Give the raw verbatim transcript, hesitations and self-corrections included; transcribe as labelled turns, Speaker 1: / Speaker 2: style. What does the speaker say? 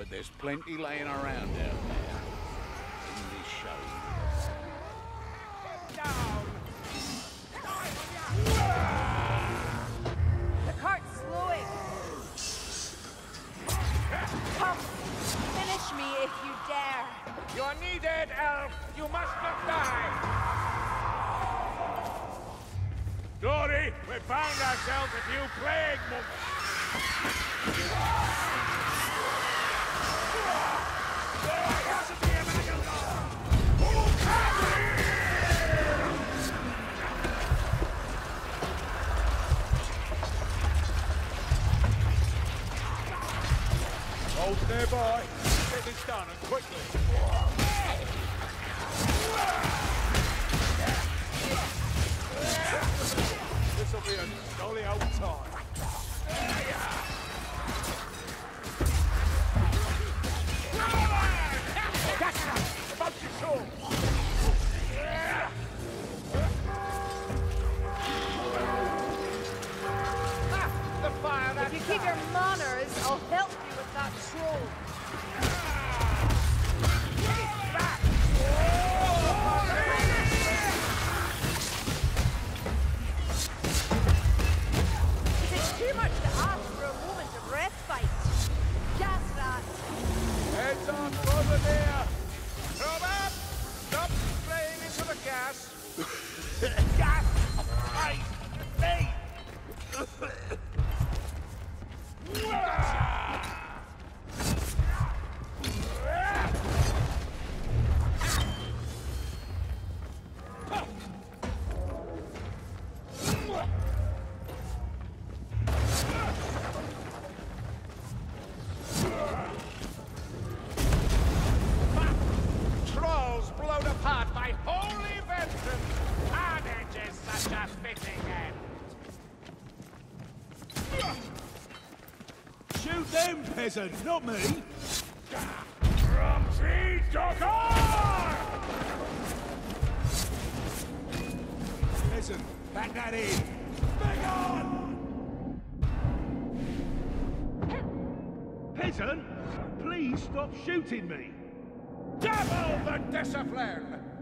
Speaker 1: but there's plenty laying around out there. In this show.
Speaker 2: Get down!
Speaker 3: The cart's slowing. Come, finish me if you dare.
Speaker 2: You're needed, elf! You must not die! Dory, we found ourselves a few plague monks! Hold nearby. Get this done and quickly. This'll be a jolly old time. That's right. About your sword. Ah, the fire.
Speaker 3: If you keep your manners, I'll help you with that troll. Is it too much to ask for a moment of respite? Gas rat.
Speaker 2: Heads on over there. Come up. Stop spraying into the gas. Gas. Ice. Me. Trolls blown apart by holy vengeance. Carnage is such a fitting end.
Speaker 4: Shoot them, peasant, not me!
Speaker 2: From tree to door!
Speaker 4: Peasant, back that in! Bang on! Peasant, please stop shooting me!
Speaker 2: Double the discipline!